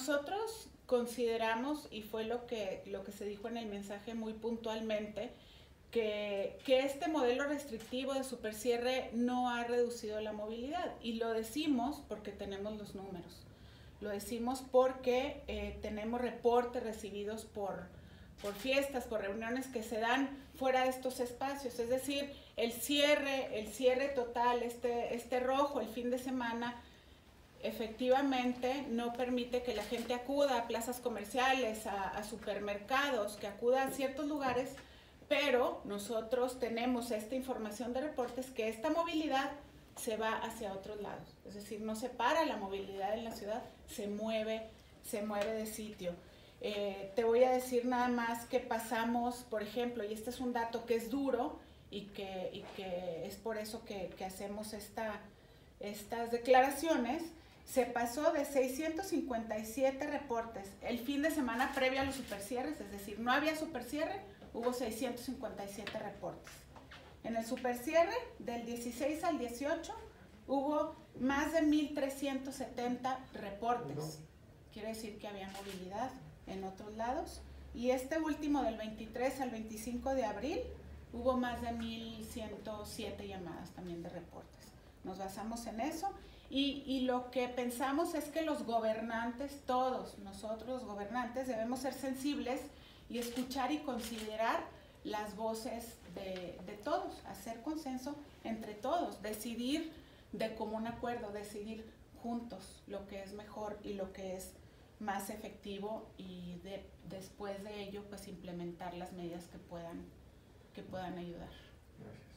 nosotros consideramos, y fue lo que se dijo en el mensaje muy puntualmente, que este modelo restrictivo de supercierre no ha reducido la movilidad. Y lo decimos porque tenemos los números. Lo decimos porque tenemos reportes recibidos por fiestas, por reuniones que se dan fuera de estos espacios. Es decir, el cierre total, este rojo el fin de semana, efectivamente no permite que la gente acuda a plazas comerciales, a supermercados, que acuda a ciertos lugares, pero nosotros tenemos esta información de reportes que esta movilidad se va hacia otros lados. Es decir, no se para la movilidad en la ciudad, se mueve de sitio. Te voy a decir nada más que pasamos, por ejemplo, y este es un dato que es duro y que es por eso que hacemos estas declaraciones. Se pasó de 657 reportes el fin de semana previo a los supercierres, es decir, no había supercierre, hubo 657 reportes. En el supercierre del 16 al 18 hubo más de 1,370 reportes. Quiere decir que había movilidad en otros lados. Y este último, del 23 al 25 de abril, hubo más de 1,107 llamadas también de reportes. Nos basamos en eso y lo que pensamos es que los gobernantes, todos nosotros los gobernantes, debemos ser sensibles y escuchar y considerar las voces de todos, hacer consenso entre todos, decidir de común acuerdo, decidir juntos lo que es mejor y lo que es más efectivo, y después de ello pues implementar las medidas que puedan ayudar. Gracias.